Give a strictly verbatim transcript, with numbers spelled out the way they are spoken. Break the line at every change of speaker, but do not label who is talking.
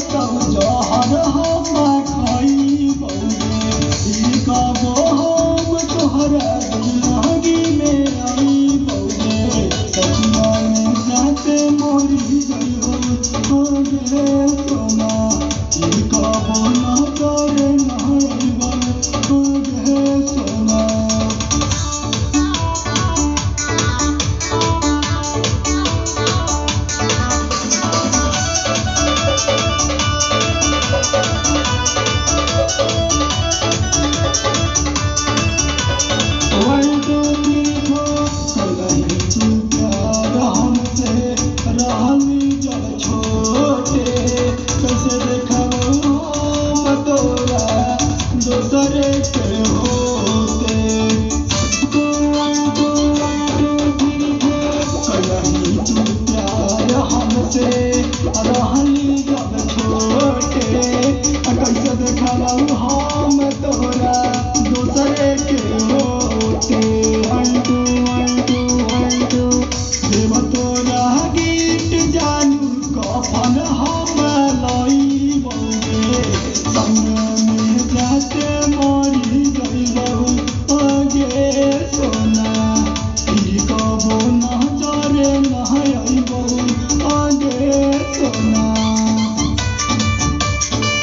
तब जहर हम खइबौ रे ई कबो हम तोहरा जिंदगी में आइबौ रे सपना में जाते मरी जइबौ गे सोना ई कबो न करे नहइबौ गे सोना। रहली जब छोटे कैसे देखलौ हम तोरा दूसरे के होते अंटू अंटू अंटू देव तोरा गिफ्ट जानू कफन हम लइबौ रे संग में जाते मरी जइबौ गे सोना।